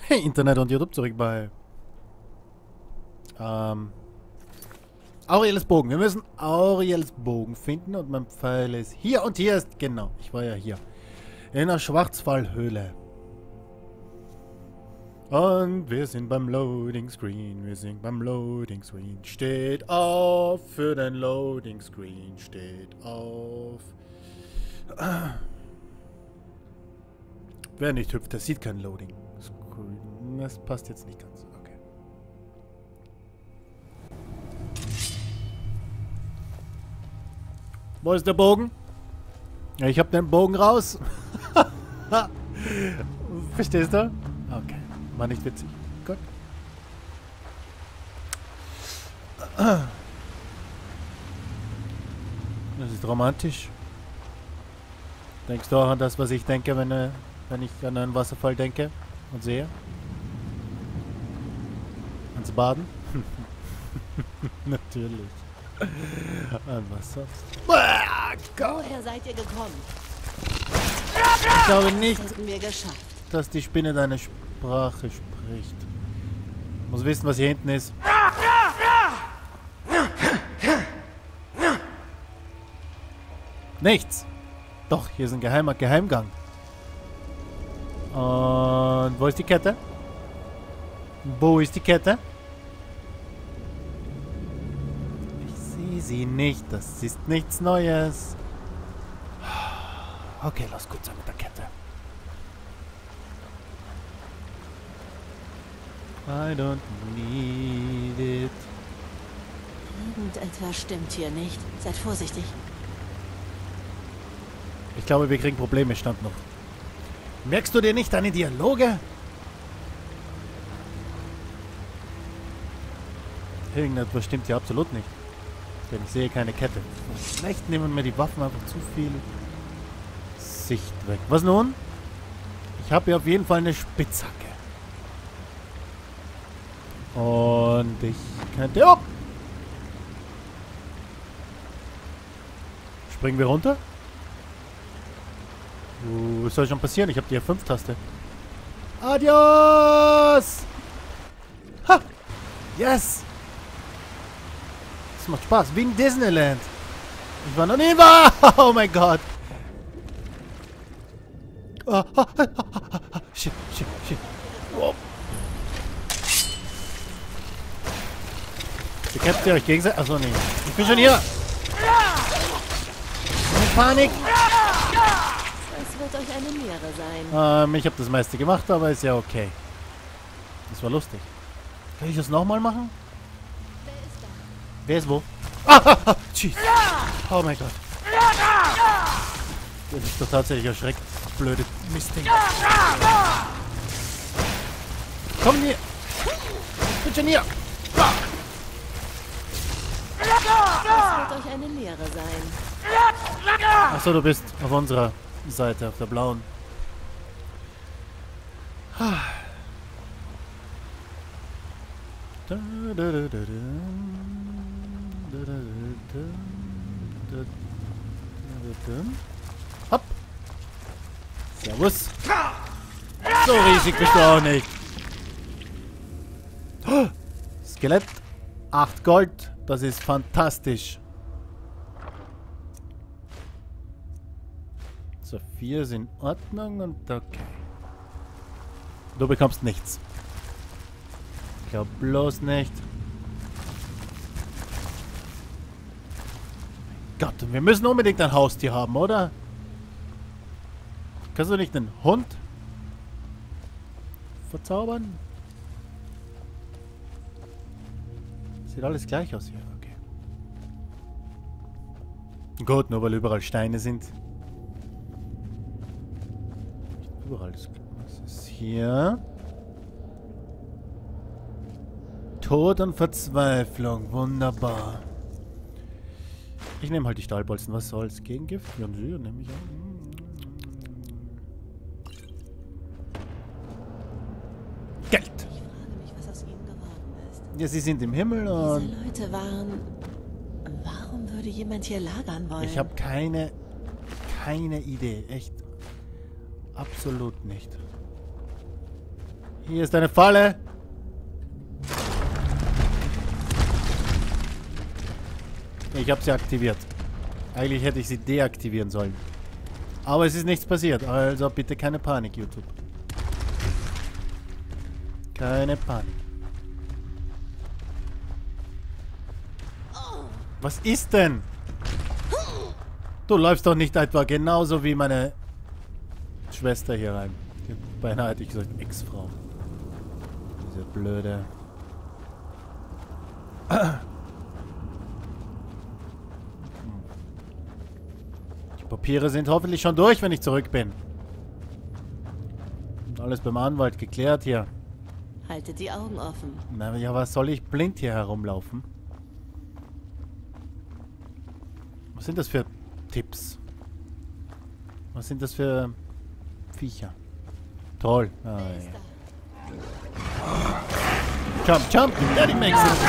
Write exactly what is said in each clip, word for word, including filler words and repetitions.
Internet und YouTube zurück bei ähm, Aurelius Bogen. Wir müssen Aurelius Bogen finden und mein Pfeil ist hier und hier ist, genau, ich war ja hier, in der Schwarzwaldhöhle. Und wir sind beim Loading Screen, wir sind beim Loading Screen. Steht auf für den Loading Screen, steht auf. Wer nicht hüpft, der sieht kein Loading Screen. Das passt jetzt nicht ganz. Okay. Wo ist der Bogen? Ja, ich hab den Bogen raus. Verstehst du? Okay. War nicht witzig. Gut. Das ist romantisch. Denkst du auch an das, was ich denke, wenn, äh, wenn ich an einen Wasserfall denke und sehe? Ans Baden? Natürlich. An Wasser. Woher seid ihr gekommen? Ich glaube nicht, Das hätten wir geschafft. dass die Spinne deine Sprache spricht. Ich muss wissen, was hier hinten ist. Nichts. Doch, hier ist ein geheimer Geheimgang. Und wo ist die Kette? Wo ist die Kette? Ich sehe sie nicht. Das ist nichts Neues. Okay, lass gut sein mit der Kette. I don't need it. Irgendetwas stimmt hier nicht. Seid vorsichtig. Ich glaube, wir kriegen Probleme, stand noch. Merkst du dir nicht deine Dialoge? Irgendetwas stimmt hier absolut nicht. Denn ich sehe keine Kette. Vielleicht nehmen mir die Waffen einfach zu viel Sicht weg. Was nun? Ich habe hier auf jeden Fall eine Spitzhacke. Und ich könnte... Oh! Springen wir runter? Uh, was soll schon passieren? Ich habe die F fünf Taste. Adios! Ha! Yes! Das macht Spaß. Wie in Disneyland. Ich war noch nie da! Oh mein Gott! Oh, oh, oh, oh, shit, shit, shit. Oh. Bekämpft ihr euch gegenseitig? Achso, nee. Ich bin schon hier! Panik! Es wird euch eine Lehre sein. Ähm, ich habe das meiste gemacht, aber ist ja okay. Das war lustig. Kann ich das nochmal machen? Wer ist da? Wer ist wo? Ah, ah, ah, jeez. Oh mein Gott. Das ist doch tatsächlich erschreckt. Blöde Mistding. Komm hier. Ich bin schon hier. Es wird euch eine Lehre sein. Achso, du bist auf unserer Seite, auf der blauen. Hopp. Servus. So riesig bist du auch nicht. Skelett. acht Gold. Das ist fantastisch. So, vier sind in Ordnung und okay. Du bekommst nichts. Ich glaube bloß nicht. Gott, und wir müssen unbedingt ein Haustier haben, oder? Kannst du nicht einen Hund verzaubern? Sieht alles gleich aus hier, okay. Gut, nur weil überall Steine sind. Nicht überall. Was ist hier? Tod und Verzweiflung, wunderbar. Ich nehme halt die Stahlbolzen, was soll's? Gegengift? Ja, nehme ich an. Geld! Ich frage mich, was aus ihnen geworden ist. Ja, sie sind im Himmel und... Diese Leute waren... Warum würde jemand hier lagern wollen? Ich habe keine... keine Idee. Echt. Absolut nicht. Hier ist eine Falle. Ich habe sie aktiviert. Eigentlich hätte ich sie deaktivieren sollen. Aber es ist nichts passiert. Also bitte keine Panik, YouTube. Keine Panik. Was ist denn? Du läufst doch nicht etwa genauso wie meine Schwester hier rein. Beinahe hätte ich gesagt Ex-Frau. Diese blöde... Die Papiere sind hoffentlich schon durch, wenn ich zurück bin. Und alles beim Anwalt geklärt hier. Haltet die Augen offen. Na ja, was soll ich blind hier herumlaufen? Was sind das für Tipps? Was sind das für Viecher? Toll. Ah, ja. Jump, jump, Daddy makes it.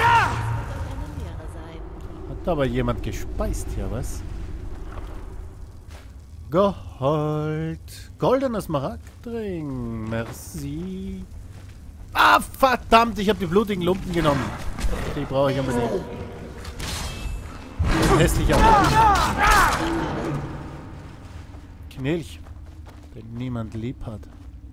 Hat aber jemand gespeist hier, was? Gold. Goldener Smaragdring. Merci. Ah, verdammt, ich habe die blutigen Lumpen genommen. Die brauche ich unbedingt. Hässlicher Knilch, den niemand lieb hat.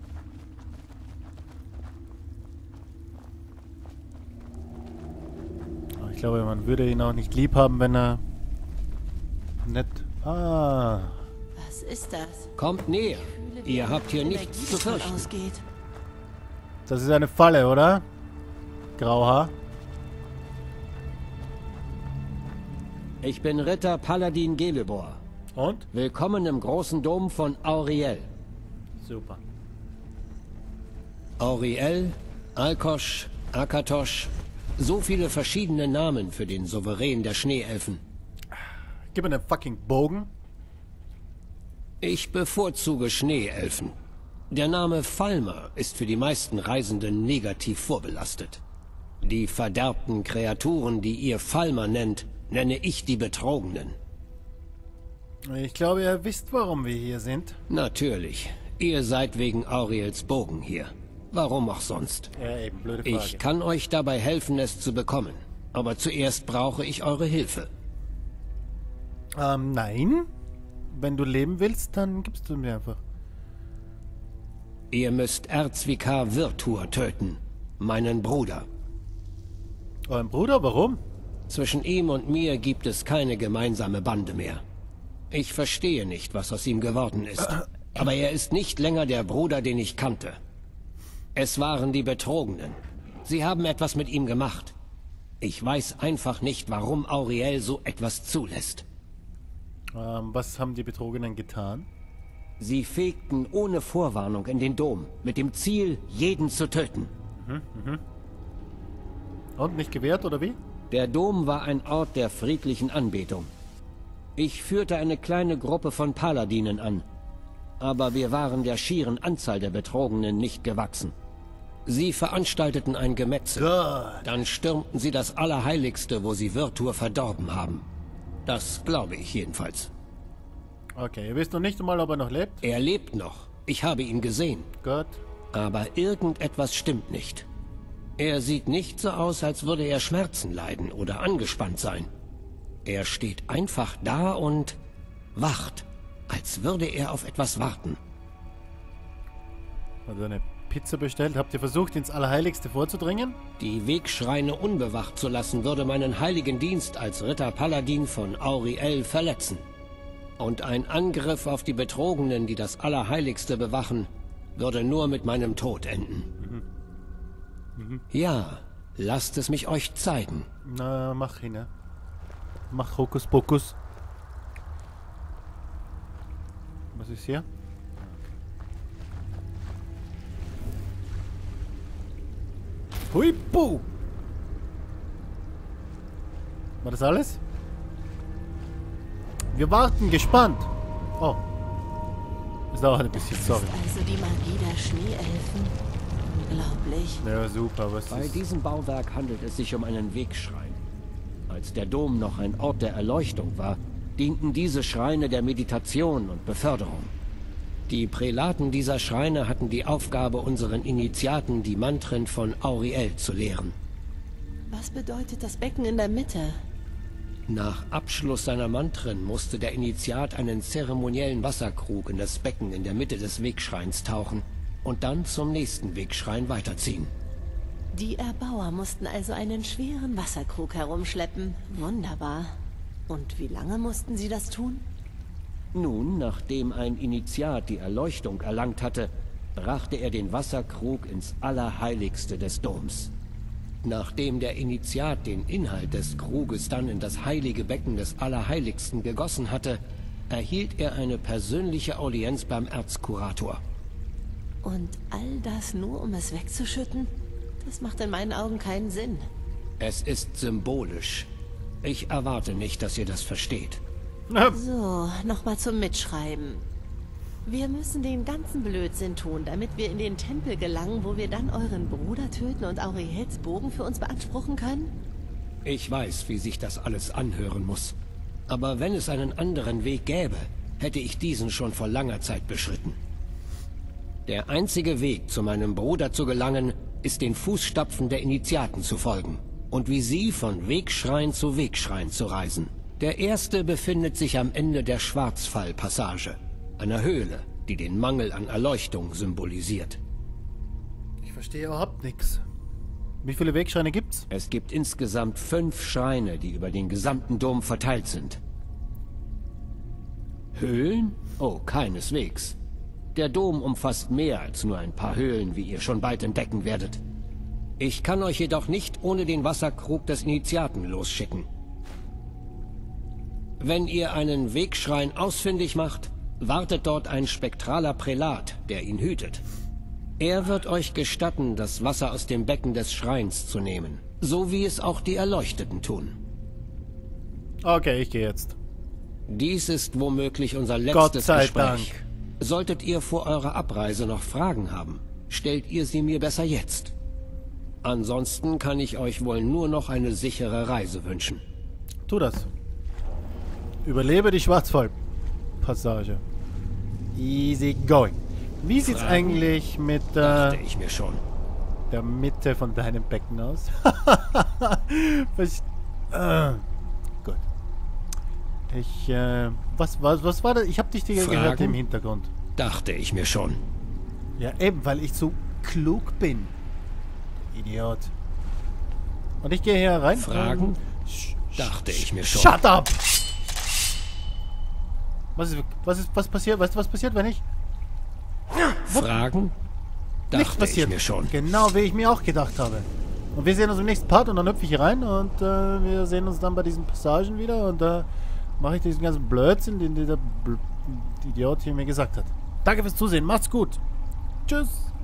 Aber ich glaube, man würde ihn auch nicht lieb haben, wenn er nett... Ah. Was ist das? Kommt näher. Ihr habt hier nichts zu fürchten. Ausgeht. Das ist eine Falle, oder? Grauhaar. Ich bin Ritter Paladin Gelebor. Und? Willkommen im großen Dom von Auriel. Super. Auriel, Alkosch, Akatosch. So viele verschiedene Namen für den Souverän der Schneeelfen. Gib mir den fucking Bogen. Ich bevorzuge Schneeelfen. Der Name Falmer ist für die meisten Reisenden negativ vorbelastet. Die verderbten Kreaturen, die ihr Falmer nennt, nenne ich die Betrogenen. Ich glaube, ihr wisst, warum wir hier sind. Natürlich. Ihr seid wegen Auriels Bogen hier. Warum auch sonst? Ja, eben, blöde Frage. Ich kann euch dabei helfen, es zu bekommen. Aber zuerst brauche ich eure Hilfe. Ähm, nein. Wenn du leben willst, dann gibst du mir einfach. Ihr müsst Erzvikar Virtur töten. Meinen Bruder. Euren Bruder? Warum? Zwischen ihm und mir gibt es keine gemeinsame Bande mehr. Ich verstehe nicht, was aus ihm geworden ist. Aber er ist nicht länger der Bruder, den ich kannte. Es waren die Betrogenen. Sie haben etwas mit ihm gemacht. Ich weiß einfach nicht, warum Auriel so etwas zulässt. Ähm, was haben die Betrogenen getan? Sie fegten ohne Vorwarnung in den Dom, mit dem Ziel, jeden zu töten. Mhm, mhm. Und nicht gewehrt, oder wie? Der Dom war ein Ort der friedlichen Anbetung. Ich führte eine kleine Gruppe von Paladinen an. Aber wir waren der schieren Anzahl der Betrogenen nicht gewachsen. Sie veranstalteten ein Gemetzel. God. Dann stürmten sie das Allerheiligste, wo sie Virtur verdorben haben. Das glaube ich jedenfalls. Okay, ihr wisst noch nicht einmal, ob er noch lebt? Er lebt noch. Ich habe ihn gesehen. Gott. Aber irgendetwas stimmt nicht. Er sieht nicht so aus, als würde er Schmerzen leiden oder angespannt sein. Er steht einfach da und wacht, als würde er auf etwas warten. Hat er eine Pizza bestellt? Habt ihr versucht, ins Allerheiligste vorzudringen? Die Wegschreine unbewacht zu lassen, würde meinen heiligen Dienst als Ritter Paladin von Auriel verletzen. Und ein Angriff auf die Betrogenen, die das Allerheiligste bewachen, würde nur mit meinem Tod enden. Mhm. Mhm. Ja, lasst es mich euch zeigen. Na, mach hin, ne? Mach Hokuspokus. Was ist hier? Hui, puh! War das alles? Wir warten gespannt. Oh. Das dauert ein bisschen, sorry. Das ist also die Magie der Schneeelfen. Unglaublich. Ja, super. Was Bei ist... diesem Bauwerk handelt es sich um einen Wegschrein. Als der Dom noch ein Ort der Erleuchtung war, dienten diese Schreine der Meditation und Beförderung. Die Prälaten dieser Schreine hatten die Aufgabe, unseren Initiaten die Mantren von Auriel zu lehren. Was bedeutet das Becken in der Mitte? Nach Abschluss seiner Mantren musste der Initiat einen zeremoniellen Wasserkrug in das Becken in der Mitte des Wegschreins tauchen und dann zum nächsten Wegschrein weiterziehen. Die Erbauer mussten also einen schweren Wasserkrug herumschleppen. Wunderbar. Und wie lange mussten sie das tun? Nun, nachdem ein Initiat die Erleuchtung erlangt hatte, brachte er den Wasserkrug ins Allerheiligste des Doms. Nachdem der Initiat den Inhalt des Kruges dann in das heilige Becken des Allerheiligsten gegossen hatte, erhielt er eine persönliche Audienz beim Erzkurator. Und all das nur, um es wegzuschütten? Das macht in meinen Augen keinen Sinn. Es ist symbolisch. Ich erwarte nicht, dass ihr das versteht. So, nochmal zum Mitschreiben. Wir müssen den ganzen Blödsinn tun, damit wir in den Tempel gelangen, wo wir dann euren Bruder töten und Auriels Bogen für uns beanspruchen können? Ich weiß, wie sich das alles anhören muss. Aber wenn es einen anderen Weg gäbe, hätte ich diesen schon vor langer Zeit beschritten. Der einzige Weg, zu meinem Bruder zu gelangen, ist den Fußstapfen der Initiaten zu folgen und wie sie von Wegschrein zu Wegschrein zu reisen. Der erste befindet sich am Ende der Schwarzfallpassage, einer Höhle, die den Mangel an Erleuchtung symbolisiert. Ich verstehe überhaupt nichts. Wie viele Wegschreine gibt's? Es gibt insgesamt fünf Schreine, die über den gesamten Dom verteilt sind. Höhlen? Oh, keineswegs. Der Dom umfasst mehr als nur ein paar Höhlen, wie ihr schon bald entdecken werdet. Ich kann euch jedoch nicht ohne den Wasserkrug des Initiaten losschicken. Wenn ihr einen Wegschrein ausfindig macht, wartet dort ein spektraler Prälat, der ihn hütet. Er wird euch gestatten, das Wasser aus dem Becken des Schreins zu nehmen, so wie es auch die Erleuchteten tun. Okay, ich gehe jetzt. Dies ist womöglich unser letztes Gott sei Gespräch. Dank. Solltet ihr vor eurer Abreise noch Fragen haben, stellt ihr sie mir besser jetzt. Ansonsten kann ich euch wohl nur noch eine sichere Reise wünschen. Tu das. Überlebe die Schwarzwaldpassage. Easy going. Wie sieht's Fragen? eigentlich mit Dachte äh, ich mir schon. der Mitte von deinem Becken aus? was, äh, gut. Ich, äh, was, was, was war das? Ich habe dich dir Fragen? gehört im Hintergrund. Dachte ich mir schon. Ja, eben, weil ich so klug bin. Idiot. Und ich gehe hier rein. Fragen? Ähm, sch- Dachte ich mir schon. Shut up! Was ist, was ist, was passiert? Weißt du, was passiert, wenn ich... Fragen? Nichts Dachte passiert. ich mir schon. Genau, wie ich mir auch gedacht habe. Und wir sehen uns im nächsten Part und dann hüpfe ich hier rein und äh, wir sehen uns dann bei diesen Passagen wieder und da äh, mache ich diesen ganzen Blödsinn, den dieser Bl Idiot hier mir gesagt hat. Danke fürs Zusehen, macht's gut. Tschüss.